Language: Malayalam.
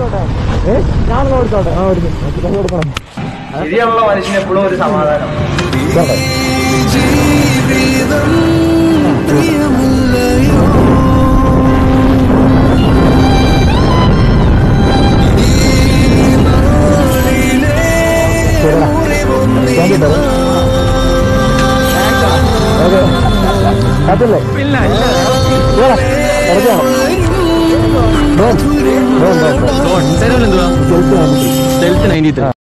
ഞാൻ കൊടുത്തോട്ടെ. കൊടുക്കണം. ശരിയുള്ള മനുഷ്യന് എപ്പോഴും ഒരു സമാധാനം. അതല്ലേ സെൽഫ് 93